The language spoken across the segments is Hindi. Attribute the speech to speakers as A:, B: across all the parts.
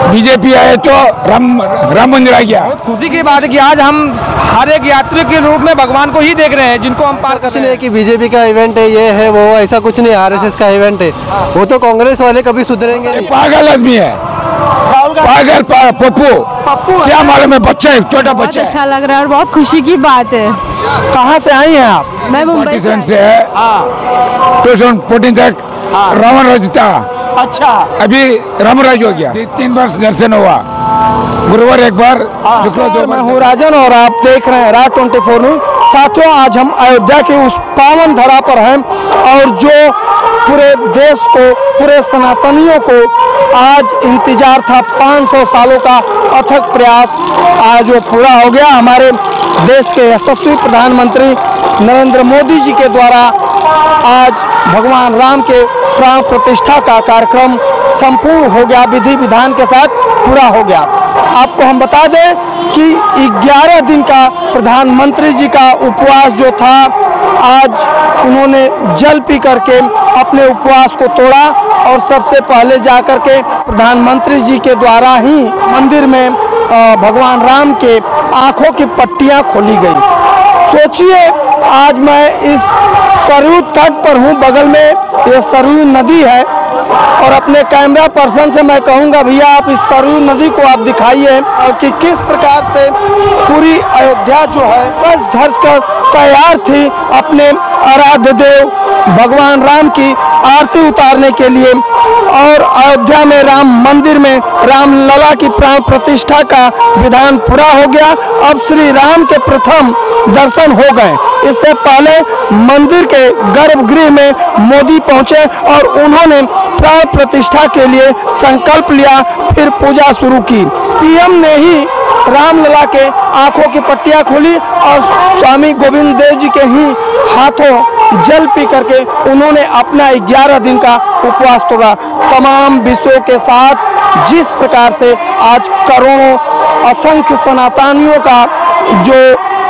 A: बीजेपी आए तो राम मंदिर आ गया।
B: बहुत खुशी की बात है कि आज हम हर एक यात्री के रूप में भगवान को ही देख रहे हैं, जिनको हम पार कर रहे हैं।
C: कि बीजेपी का इवेंट है, ये है वो, ऐसा कुछ नहीं, आरएसएस का इवेंट है। वो तो कांग्रेस वाले कभी सुधरेंगे नहीं।
A: पागल आदमी है, पागल पप्पू क्या मालूम है, बच्चा है, छोटा बच्चा है।
D: अच्छा लग रहा है और बहुत खुशी की बात है।
C: कहाँ से आई हैं आप?
D: मैं मुंबई
A: से है। 2014 तक रावण राज था।
C: अच्छा,
A: अभी रामराज हो गया। 3 वर्ष दर्शन हुआ, गुरुवार एक बार, शुक्रवार 2 बार।
C: मैं हूँ राजन और आप देख रहे हैं राज 24 न्यूज़। साथियों, आज हम अयोध्या के उस पावन धरा पर हैं और जो पूरे देश को, पूरे सनातनियों को आज इंतजार था, 500 सालों का अथक प्रयास आज वो पूरा हो गया। हमारे देश के यशस्वी प्रधानमंत्री नरेंद्र मोदी जी के द्वारा आज भगवान राम के प्राण प्रतिष्ठा का कार्यक्रम संपूर्ण हो गया, विधि विधान के साथ पूरा हो गया। आपको हम बता दें कि 11 दिन का प्रधानमंत्री जी का उपवास जो था, आज उन्होंने जल पी करके अपने उपवास को तोड़ा और सबसे पहले जाकर के प्रधानमंत्री जी के द्वारा ही मंदिर में भगवान राम के आंखों की पट्टियां खोली गई। सोचिए, आज मैं इस सरयू तट पर हूँ, बगल में ये सरयू नदी है और अपने कैमरा पर्सन से मैं कहूँगा, भैया आप इस सरयू नदी को आप दिखाइए कि किस प्रकार से पूरी अयोध्या जो है सज धज कर तैयार थी अपने आराध्य देव भगवान राम की आरती उतारने के लिए। और अयोध्या में राम मंदिर में राम लला की प्राण प्रतिष्ठा का विधान पूरा हो गया। अब श्री राम के प्रथम दर्शन हो गए। इससे पहले मंदिर के गर्भगृह में मोदी पहुंचे और उन्होंने प्राण प्रतिष्ठा के लिए संकल्प लिया, फिर पूजा शुरू की। पीएम ने ही रामलला के आंखों की पट्टियां खोली और स्वामी गोविंद देव जी के ही हाथों जल पी करके उन्होंने अपना 11 दिन का उपवास तोड़ा। तमाम विषयों के साथ जिस प्रकार से आज करोड़ों असंख्य सनातनियों का जो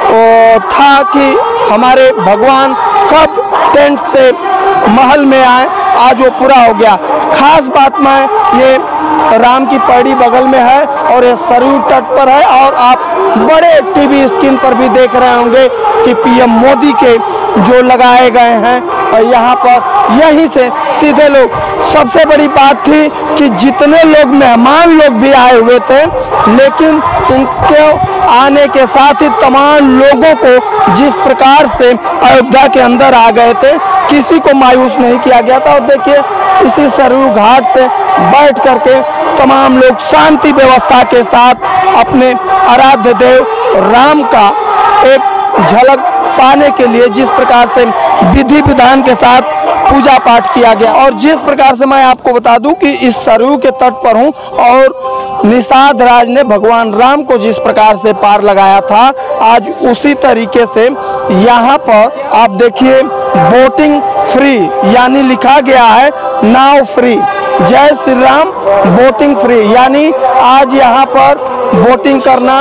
C: था कि हमारे भगवान कब टेंट से महल में आए, आज वो पूरा हो गया। खास बात में ये राम की पौड़ी बगल में है और ये सरयू तट पर है और आप बड़े टीवी स्क्रीन पर भी देख रहे होंगे कि पीएम मोदी के जो लगाए गए हैं और यहाँ पर यहीं से सीधे लोग। सबसे बड़ी बात थी कि जितने लोग मेहमान लोग भी आए हुए थे, लेकिन उनके आने के साथ ही तमाम लोगों को जिस प्रकार से अयोध्या के अंदर आ गए थे, किसी को मायूस नहीं किया गया था। और देखिए, इसी सरयू घाट से बैठ करके तमाम लोग शांति व्यवस्था के साथ अपने आराध्य देव राम का एक झलक पाने के लिए जिस प्रकार से विधि विधान के साथ पूजा पाठ किया गया। और जिस प्रकार से मैं आपको बता दूं कि इस सरयू के तट पर हूं और निषाद राज ने भगवान राम को जिस प्रकार से पार लगाया था, आज उसी तरीके से यहाँ पर आप देखिए बोटिंग फ्री, यानी लिखा गया है नाव फ्री, जय श्री राम बोटिंग फ्री, यानी आज यहाँ पर बोटिंग करना,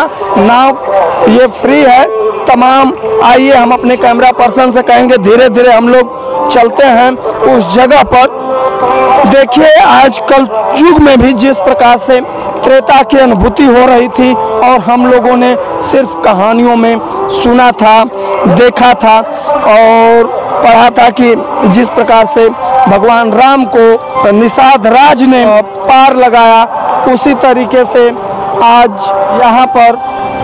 C: नाव ये फ्री है तमाम। आइए हम अपने कैमरा पर्सन से कहेंगे धीरे धीरे हम लोग चलते हैं उस जगह पर। देखिए, आज कल युग में भी जिस प्रकार से त्रेता की अनुभूति हो रही थी और हम लोगों ने सिर्फ कहानियों में सुना था, देखा था और पढ़ा था कि जिस प्रकार से भगवान राम को निषाद राज ने पार लगाया, उसी तरीके से आज यहाँ पर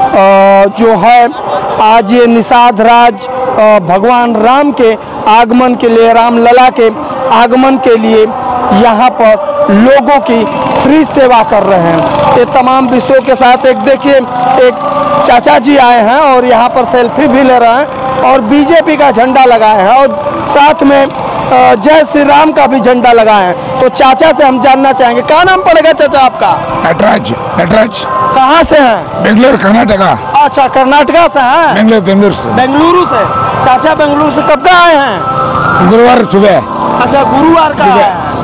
C: जो है आज ये निषाद राज भगवान राम के आगमन के लिए, राम लला के आगमन के लिए यहाँ पर लोगों की फ्री सेवा कर रहे हैं। ये तमाम विषयों के साथ एक देखिए एक चाचा जी आए हैं और यहाँ पर सेल्फी भी ले रहे हैं और बीजेपी का झंडा लगाए हैं और साथ में जय श्री राम का भी झंडा लगाए हैं। तो चाचा से हम जानना चाहेंगे, क्या नाम पड़ेगा चाचा आपका?
A: नटराज। नटराज
C: कहाँ से हैं?
A: बेंगलुरु, कर्नाटका।
C: अच्छा, कर्नाटका से हैं?
A: बेंगलुरु से।
C: बेंगलुरु से। चाचा बेंगलुरु से कब का आए हैं?
A: गुरुवार सुबह।
C: अच्छा, गुरुवार का आए हैं।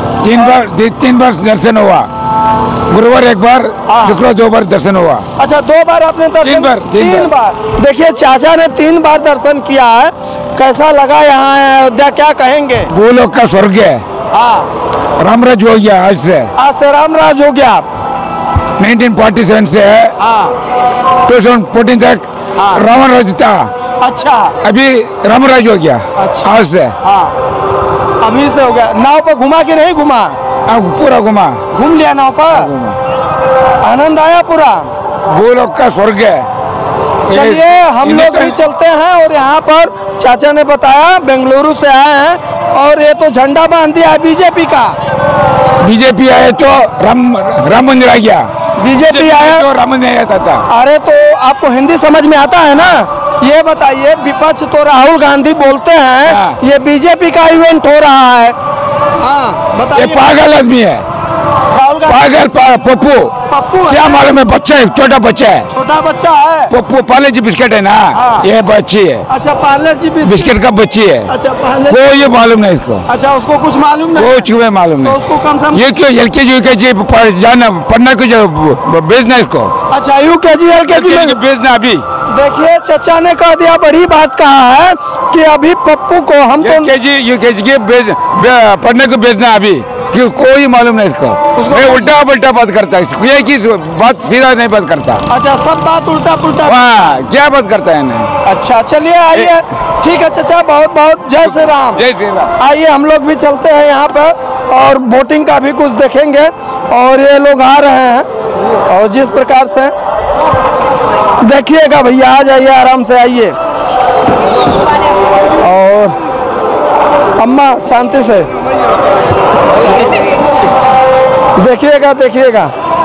A: 3 बार दर्शन हुआ, गुरुवार एक बार, शुक्रवार 2 बार दर्शन हुआ।
C: अच्छा, 2 बार आपने दर्शन? 3 बार। देखिए, चाचा ने 3 बार दर्शन किया है। कैसा लगा यहाँ अयोध्या, क्या कहेंगे?
A: भूलोक का स्वर्ग है।
C: हाँ,
A: रामराज हो गया आज से।
C: आज से रामराज हो गया।
A: 1947 से है, 2014 तक रावण राज था।
C: अच्छा,
A: अभी राम राज हो गया।
C: अच्छा।
A: आज से
C: अभी से हो गया। नाव पर घुमा कि नहीं घुमा?
A: अब पूरा घुमा
C: घूम लिया नाव पर, आनंद आया पूरा।
A: वो लोग का स्वर्ग है।
C: चलिए हम लोग भी चलते हैं। और यहाँ पर चाचा ने बताया बेंगलुरु से आए हैं और ये तो झंडा बांध दिया है बीजेपी का।
A: बीजेपी आए तो राम मंदिर आ गया।
C: बीजेपी आया
A: तो राम मंदिर आता था।
C: अरे तो आपको हिंदी समझ में आता है ना? ये बताइए, विपक्ष तो राहुल गांधी बोलते हैं
A: हाँ।
C: ये बीजेपी का इवेंट हो रहा है। हाँ
A: ये
C: बताइए।
A: पागल आदमी है,
C: राहुल गांधी
A: पागल पप्पू।
C: पप्पू है?
A: क्या मालूम है? बच्चा है, छोटा बच्चा है।
C: छोटा बच्चा है।
A: पप्पू पार्ले जी बिस्किट है ना,
C: हाँ।
A: ये बच्ची है,
C: अच्छा पार्लर जी
A: बिस्किट का बच्ची है।
C: अच्छा पार्लर।
A: कोई ये मालूम नहीं इसको,
C: अच्छा उसको कुछ मालूम नहीं?
A: कुछ भी मालूम
C: तो
A: नहीं।
C: उसको कम से कम
A: ये क्यों LKG UKG जाना पढ़ना को जो भेजना इसको,
C: अच्छा UKG LKG में
A: भेजना अभी।
C: देखिए चचा ने कह दिया, बड़ी बात कहा है कि अभी पप्पू को हम तो
A: LKG UKG के पढ़ने को भेजना अभी, क्यों कोई मालूम नहीं इसको। ये उल्टा पुल्टा बात करता है, इसको ये की बात सीधा नहीं बात करता।
C: अच्छा सब बात उल्टा पुल्टा।
A: हाँ, क्या बात करता है ना।
C: अच्छा चलिए आइए। ठीक है चचा, बहुत बहुत जय श्री राम।
A: जय श्री राम।
C: आइए हम लोग भी चलते हैं यहाँ पर और बोटिंग का भी कुछ देखेंगे। और ये लोग आ रहे हैं और जिस प्रकार से देखिएगा भैया, आ जाइए आराम से आइए। और अम्मा शांति से देखिएगा देखिएगा।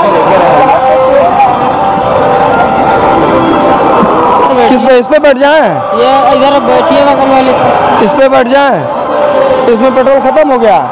C: किस पे? इस पे बैठ जाए?
D: ये इधर बैठिए बगल वाले पे।
C: इस पे बैठ जाए? इसमें पेट्रोल खत्म हो गया।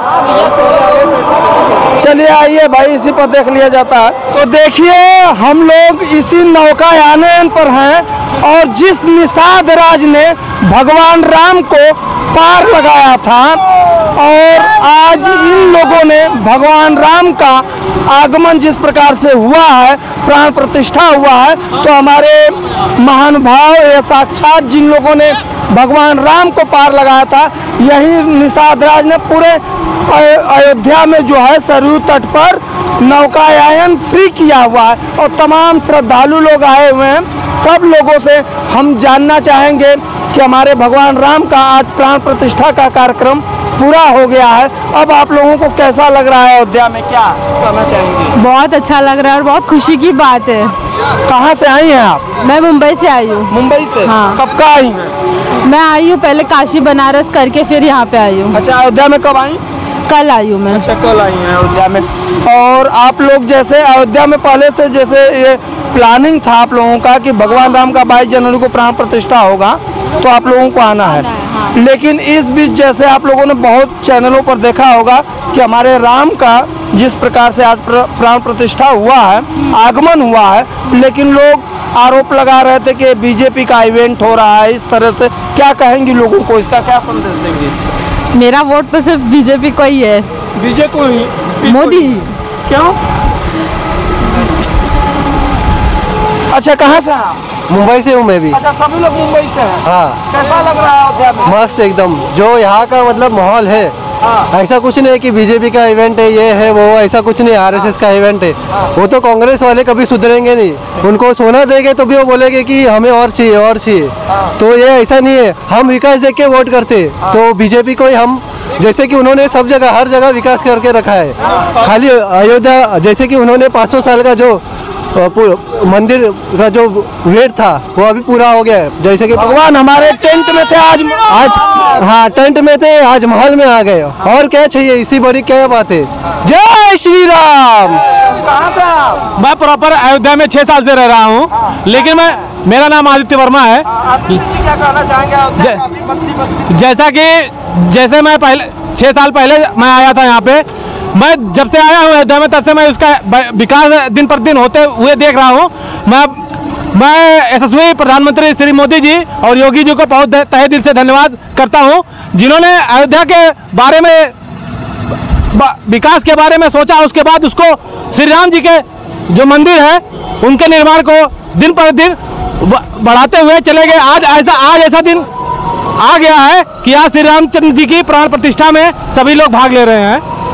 C: चलिए आइए भाई, इसी पर देख लिया जाता है। तो देखिए हम लोग इसी नौकायान पर हैं और जिस निषाद राज ने भगवान राम को पार लगाया था और आज इन लोगों ने भगवान राम का आगमन जिस प्रकार से हुआ है, प्राण प्रतिष्ठा हुआ है, तो हमारे महानुभाव ये साक्षात जिन लोगों ने भगवान राम को पार लगाया था, यही निषाद राज ने पूरे अयोध्या में जो है सरयू तट पर नौकायान फ्री किया हुआ है और तमाम श्रद्धालु लोग आए हुए हैं। सब लोगों से हम जानना चाहेंगे कि हमारे भगवान राम का आज प्राण प्रतिष्ठा का कार्यक्रम पूरा हो गया है। अब आप लोगों को कैसा लग रहा है? अयोध्या में क्या कहना चाहेंगे?
D: बहुत अच्छा लग रहा है और बहुत खुशी की बात है।
C: कहाँ से आई हैं आप?
D: मैं मुंबई से आई हूँ।
C: मुंबई से?
D: हाँ।
C: कब का आई हैं?
D: मैं आई हूँ पहले काशी बनारस करके फिर यहाँ पे आई हूँ।
C: अच्छा अयोध्या में कब आई?
D: कल आई हूँ मैं।
C: अच्छा कल आई हैं अयोध्या में। और आप लोग जैसे अयोध्या में पहले से जैसे ये प्लानिंग था आप लोगों का कि भगवान राम का 22 जनवरी को प्राण प्रतिष्ठा होगा तो आप लोगों को आना है,
D: हाँ।
C: लेकिन इस बीच जैसे आप लोगों ने बहुत चैनलों पर देखा होगा कि हमारे राम का जिस प्रकार से आज प्राण प्रतिष्ठा हुआ है, आगमन हुआ है, लेकिन लोग आरोप लगा रहे थे कि बीजेपी का इवेंट हो रहा है। इस तरह से क्या कहेंगी लोगों को, इसका क्या संदेश देंगे?
D: मेरा वोट तो सिर्फ बीजेपी को ही है।
C: बीजेपी को ही?
D: मोदी जी।
C: क्यों? अच्छा कहाँ से हैं?
E: मुंबई से हूँ मैं भी।
C: अच्छा सभी लोग मुंबई से हैं।
E: हाँ
C: कैसा लग रहा है अयोध्या में?
E: मस्त एकदम। जो यहाँ का मतलब माहौल है,
C: हाँ।
E: ऐसा कुछ नहीं है कि बीजेपी का इवेंट है, ये है वो, ऐसा कुछ नहीं। आरएसएस का इवेंट है। वो तो कांग्रेस वाले कभी सुधरेंगे नहीं। उनको सोना देंगे तो भी वो बोलेंगे कि हमें और चाहिए और चाहिए। तो ये ऐसा नहीं है, हम विकास देख के वोट करते। तो बीजेपी को ही हम, जैसे कि उन्होंने सब जगह हर जगह विकास करके रखा है, खाली अयोध्या जैसे कि उन्होंने 500 साल का जो मंदिर का जो वेट था वो अभी पूरा हो गया है। जैसे कि
C: भगवान हमारे टेंट में थे, आज
E: हाँ टेंट में थे, आज महल में आ गए। और क्या चाहिए, इसी बड़ी क्या बात है। जय श्री राम।
C: कहाँ से आप?
B: मैं प्रॉपर अयोध्या में 6 साल से रह रहा हूँ, लेकिन मेरा नाम आदित्य वर्मा है।
C: आप क्या कहना चाहेंगे? अयोध्या काफी बदली
B: जैसा कि जैसे मैं पहले 6 साल पहले मैं आया था यहाँ पे, मैं जब से आया हूँ अयोध्या में तब से मैं उसका विकास दिन पर दिन होते हुए देख रहा हूँ। मैं यशस्वी प्रधानमंत्री श्री मोदी जी और योगी जी को बहुत तहे दिल से धन्यवाद करता हूँ, जिन्होंने अयोध्या के बारे में, विकास के बारे में सोचा। उसके बाद उसको श्री राम जी के जो मंदिर है उनके निर्माण को दिन पर दिन बढ़ाते हुए चले गए। आज ऐसा दिन आ गया है कि आज श्री रामचंद्र जी की प्राण प्रतिष्ठा में सभी लोग भाग ले रहे हैं।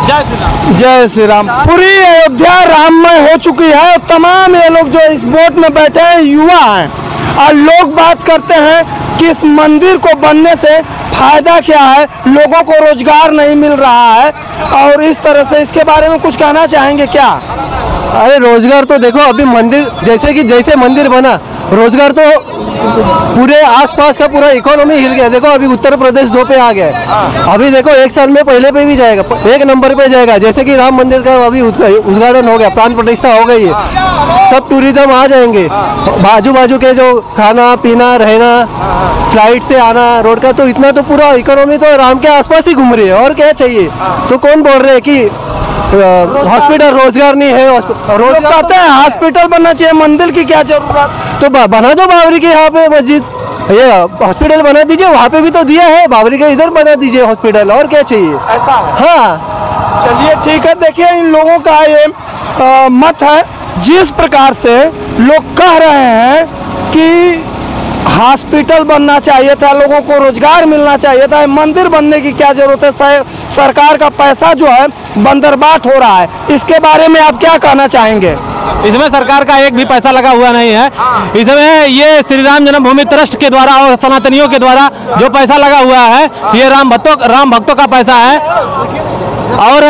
B: जय श्री राम।
C: जय श्री राम। पूरी अयोध्या राममय हो चुकी है और तमाम ये लोग जो इस बोट में बैठे हैं युवा हैं और लोग बात करते हैं कि इस मंदिर को बनने से फायदा क्या है, लोगों को रोजगार नहीं मिल रहा है और इस तरह से इसके बारे में कुछ कहना चाहेंगे क्या?
E: अरे रोजगार तो देखो, अभी मंदिर जैसे मंदिर बना, रोजगार तो पूरे आसपास का पूरा इकोनॉमी हिल गया। देखो अभी उत्तर प्रदेश 2 पे आ गया है, अभी देखो 1 साल में पहले पे भी जाएगा, 1 नंबर पे जाएगा। जैसे कि राम मंदिर का अभी उद्घाटन हो गया, प्राण प्रतिष्ठा हो गई है, सब टूरिज्म आ जाएंगे। बाजू बाजू के जो खाना पीना रहना, फ्लाइट से आना, रोड का, तो इतना तो पूरा इकोनॉमी तो राम के आसपास ही घूम रही है। और क्या चाहिए? तो कौन बोल रहे हैं कि हॉस्पिटल रोजगार नहीं है?
C: लोग कहते हैं हॉस्पिटल बनना चाहिए, मंदिर की क्या जरूरत?
E: तो बना दो बाबरी के यहाँ पे मस्जिद, ये हॉस्पिटल बना दीजिए, वहाँ पे भी तो दिया है, बाबरी के इधर बना दीजिए हॉस्पिटल, और क्या चाहिए?
C: ऐसा है।
E: हाँ
C: चलिए ठीक है। देखिए इन लोगों का ये मत है, जिस प्रकार से लोग कह रहे हैं कि हॉस्पिटल बनना चाहिए था, लोगों को रोजगार मिलना चाहिए था, मंदिर बनने की क्या जरूरत है, सरकार का पैसा जो है बंदरबाट हो रहा है, इसके बारे में आप क्या कहना चाहेंगे?
B: इसमें सरकार का एक भी पैसा लगा हुआ नहीं है। इसमें ये श्री राम जन्मभूमि ट्रस्ट के द्वारा और सनातनियों के द्वारा जो पैसा लगा हुआ है, ये राम भक्तों का पैसा है। और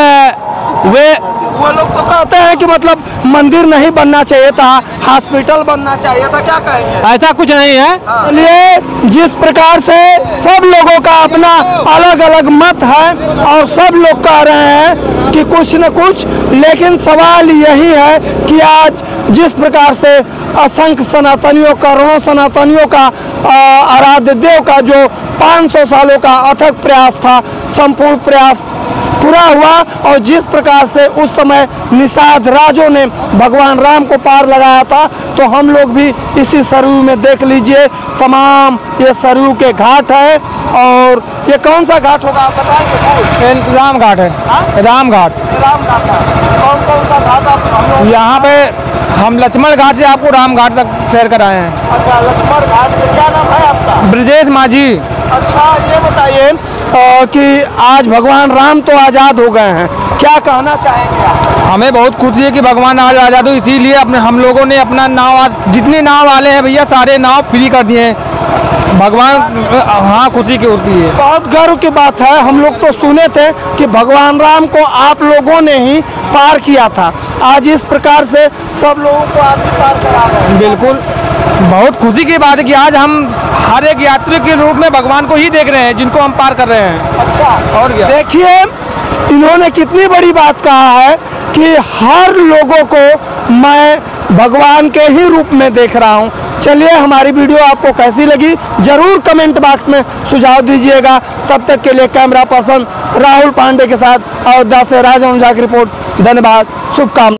C: वो लोग तो कहते हैं कि मतलब मंदिर नहीं बनना चाहिए था, हॉस्पिटल बनना चाहिए था, क्या कहेंगे?
B: ऐसा कुछ नहीं है।
C: चलिए, जिस प्रकार से सब लोगों का अपना अलग अलग मत है और सब लोग कह रहे हैं कि कुछ न कुछ, लेकिन सवाल यही है कि आज जिस प्रकार से असंख्य सनातनियों, करोड़ों सनातनियों का आराध्य देव का जो 500 सालों का अथक प्रयास था, संपूर्ण प्रयास पूरा हुआ और जिस प्रकार से उस समय निषाद राजों ने भगवान राम को पार लगाया था, तो हम लोग भी इसी सरयू में देख लीजिए, तमाम ये सरयू के घाट है। और ये कौन सा घाट होगा आप बताएंगे?
B: राम घाट है। राम घाट।
C: राम घाट है। कौन कौन सा घाट आप हम लोग?
B: यहाँ पे हम लक्ष्मण घाट से आपको राम घाट तक सैर कराए हैं।
C: अच्छा, लक्ष्मण घाट से। क्या नाम है आपका?
B: ब्रजेश माझी।
C: अच्छा, ये बताइए कि आज भगवान राम तो आज़ाद हो गए हैं, क्या कहना चाहेंगे आप?
B: हमें बहुत खुशी है कि भगवान आज आज़ाद हो, इसीलिए हम लोगों ने अपना नाव, आज जितने नाव वाले हैं भैया सारे नाव फ्री कर दिए हैं। भगवान, हाँ, खुशी की होती है।
C: बहुत गर्व की बात है। हम लोग तो सुने थे कि भगवान राम को आप लोगों ने ही पार किया था, आज इस प्रकार से सब लोगों को आप ही पार करा रहे हैं।
B: बिल्कुल, बहुत खुशी की बात है कि आज हम हर एक यात्री के रूप में भगवान को ही देख रहे हैं, जिनको हम पार कर रहे हैं।
C: अच्छा,
B: और क्या?
C: देखिए इन्होंने कितनी बड़ी बात कहा है कि हर लोगों को मैं भगवान के ही रूप में देख रहा हूँ। चलिए, हमारी वीडियो आपको कैसी लगी जरूर कमेंट बॉक्स में सुझाव दीजिएगा। तब तक के लिए कैमरा पर्सन राहुल पांडे के साथ अयोध्या से राजन झा की रिपोर्ट। धन्यवाद, शुभकामनाएं।